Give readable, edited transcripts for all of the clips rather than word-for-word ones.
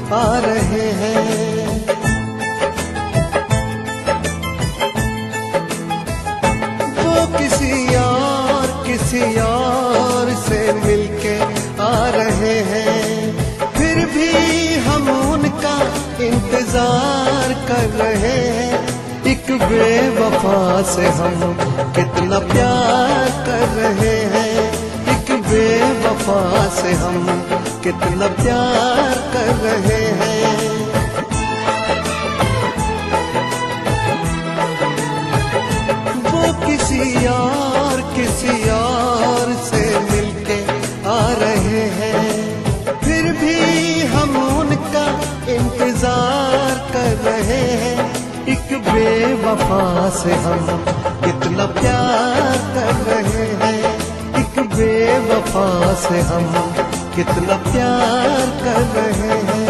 आ रहे हैं। वो किसी और से मिलके आ रहे हैं, फिर भी हम उनका इंतजार कर रहे हैं। एक बेवफा से हम कितना प्यार कर रहे हैं, एक बेवफा से हम कितना प्यार कर रहे हैं। वो किसी और से मिलके आ रहे हैं, फिर भी हम उनका इंतजार कर रहे हैं। एक बेवफा से हम कितना प्यार कर रहे हैं, एक बेवफा से हम कितना प्यार कर रहे हैं।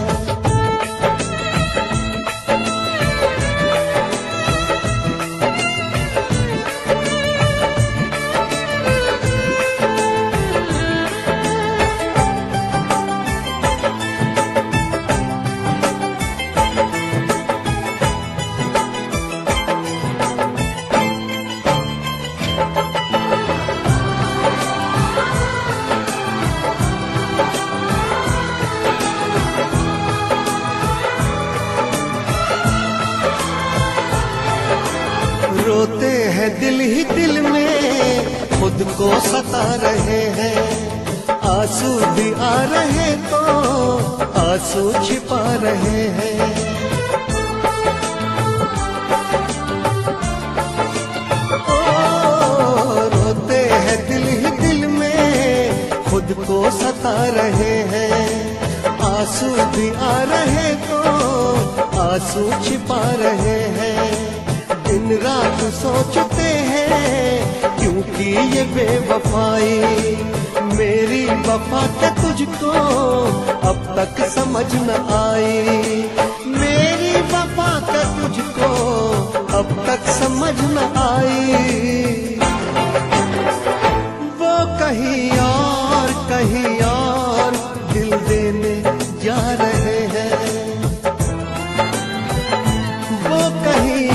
रोते हैं दिल ही दिल में, खुद को सता रहे हैं। आंसू भी आ रहे तो आंसू छिपा रहे हैं। ओ, रोते हैं दिल ही दिल में, खुद को सता रहे हैं। आंसू भी आ रहे तो आंसू छिपा रहे हैं। दिन रात सोचते हैं क्योंकि ये बेवफाई, मेरी वफा के तुझको अब तक समझ न आई। मेरी वफा के तुझको अब तक समझ न आई। वो कहीं और दिल देने जा रहे हैं। वो कहीं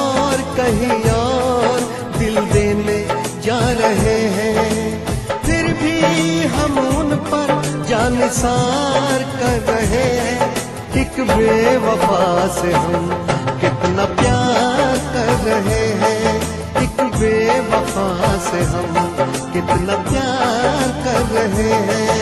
और दिल देने जा रहे हैं, फिर भी हम उन पर जानिसार कर रहे हैं। एक बेवफा से हम कितना प्यार कर रहे हैं, एक बेवफा से हम कितना प्यार कर रहे हैं।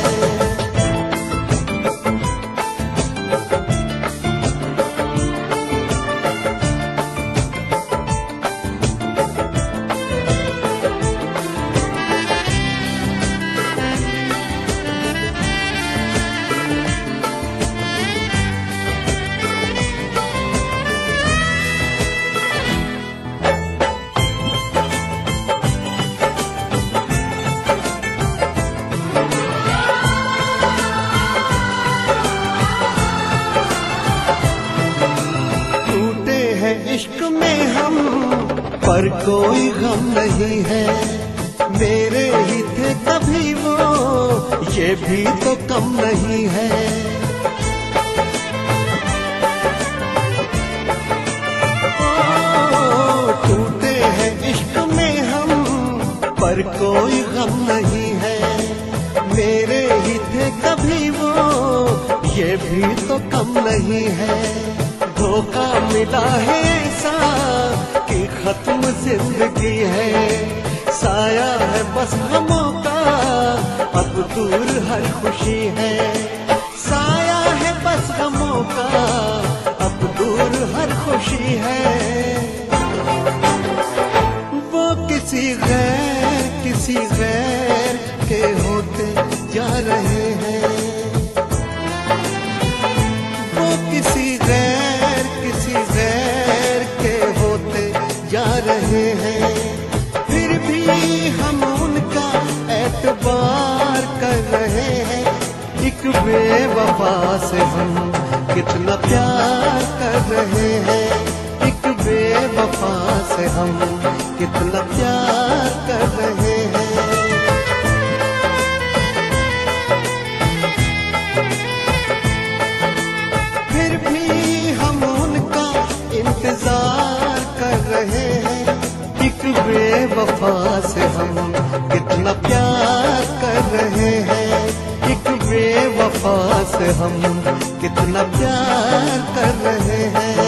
इश्क में हम पर कोई गम नहीं है। मेरे ही थे कभी वो, ये भी तो कम नहीं है। टूटे हैं इश्क में हम पर कोई गम नहीं है। मेरे ही थे कभी वो, ये भी तो कम नहीं है। धोखा मिला है ऐसा कि खत्म जिंदगी है। साया है बस गमों का, अब दूर हर खुशी है। साया है बस गमों का, अब दूर हर खुशी है। वो किसी गैर के होते जा रहे हैं। वो किसी गैर के होते जा रहे हैं, फिर भी हम उनका एतबार कर रहे हैं। एक बेवफा से हम कितना प्यार कर रहे हैं, एक बेवफा से हम कितना प्यार कर रहे हैं। बेवफा से हम कितना प्यार कर रहे हैं, एक बेवफा से हम कितना प्यार कर रहे हैं।